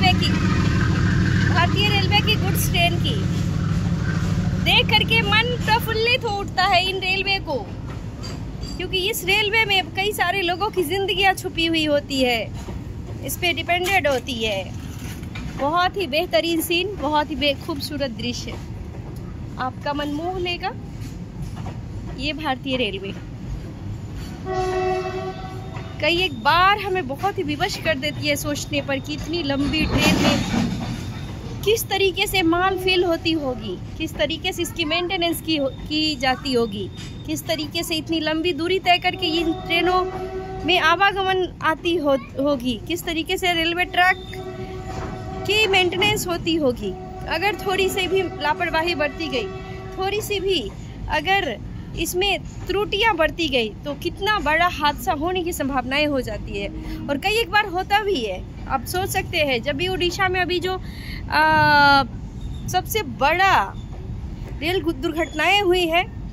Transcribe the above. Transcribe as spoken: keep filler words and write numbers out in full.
Railway की, भारतीय railway की गुड्स ट्रेन की। देख करके मन प्रफुल्लित हो उठता है इन रेलवे को, क्योंकि इस रेलवे में कई सारे लोगों की जिंदगियां छुपी हुई होती है, इस पे डिपेंडेड होती है। बहुत ही बेहतरीन सीन, बहुत ही खूबसूरत दृश्य, आपका मन मोह लेगा ये भारतीय रेलवे। कई एक बार हमें बहुत ही विवश कर देती है सोचने पर कि इतनी लंबी ट्रेन में किस तरीके से माल फिल होती होगी, किस तरीके से इसकी मेंटेनेंस की की जाती होगी, किस तरीके से इतनी लंबी दूरी तय करके इन ट्रेनों में आवागमन आती हो, होगी, किस तरीके से रेलवे ट्रैक की मेंटेनेंस होती होगी। अगर थोड़ी सी भी लापरवाही बरती गई, थोड़ी सी भी अगर इसमें त्रुटियां बरती गई तो कितना बड़ा हादसा होने की संभावनाएं हो जाती है, और कई एक बार होता भी है। आप सोच सकते हैं जब भी उड़ीसा में अभी जो आ, सबसे बड़ा रेल दुर्घटनाएं हुई है,